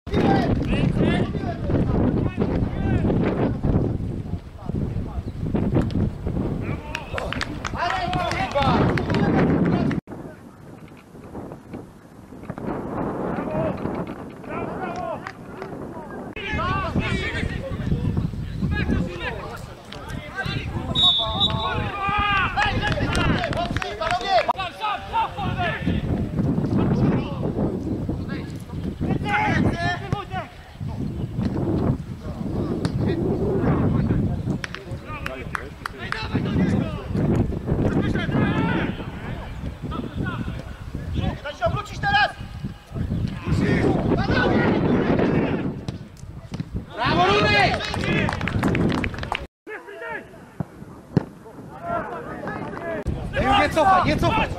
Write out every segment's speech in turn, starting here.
Nie cofać!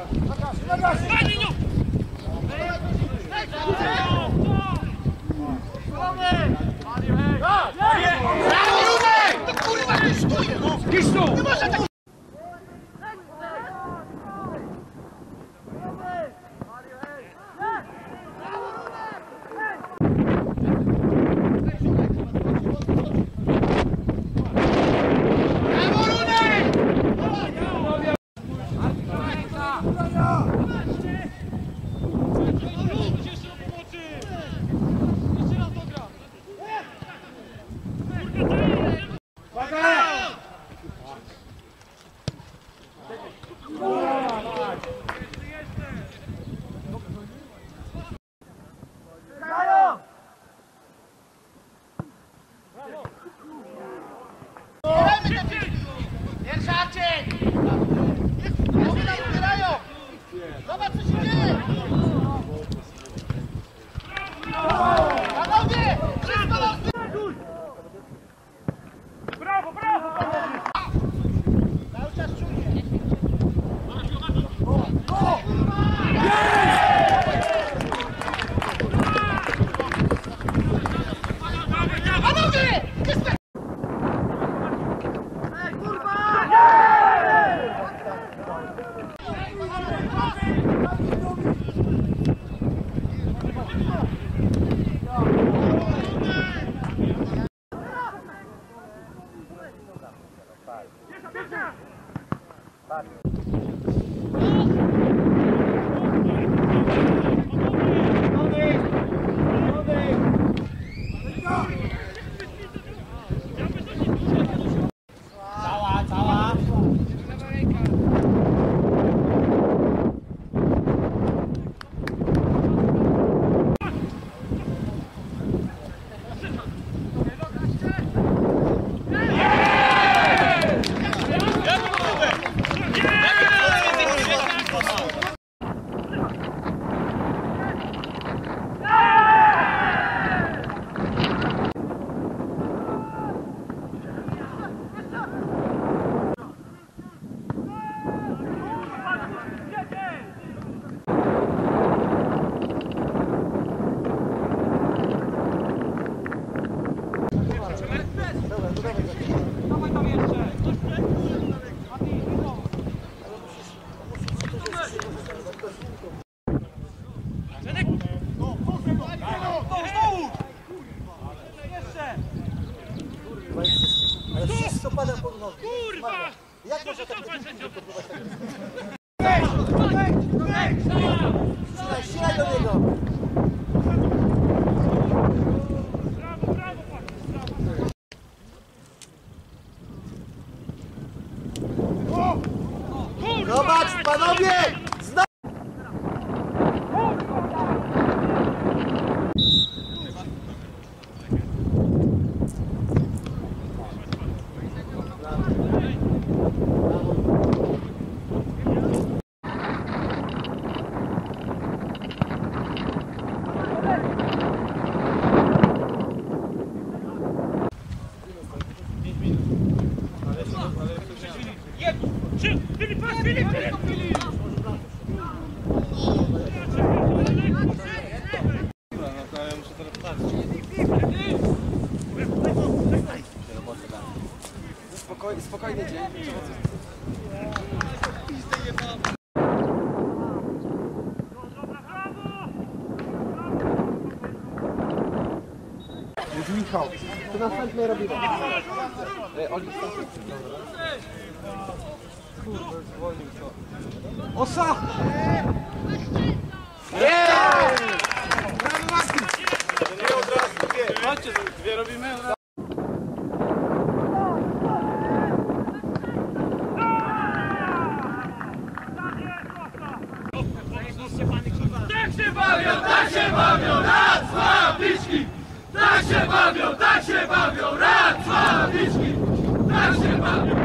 Zobacz, co się dzieje! Brawo, brawo! Cały czas czuje. Panowie! Ej, kurwa! Ale wszystko pada pod nogi. Kurwa! Jak może tak próbować Ścinaj do niego! Brawo, brawo, brawo! Zobacz, panowie! Spokojny dzień. Michał, to następne robimy. Oli, kurwa, zwolnił to. Osa! Chodźcie, dwie robimy. Tak się bawią, raz, dwa, bliczki! Tak się bawią, raz, dwa, bliczki! Tak się bawią!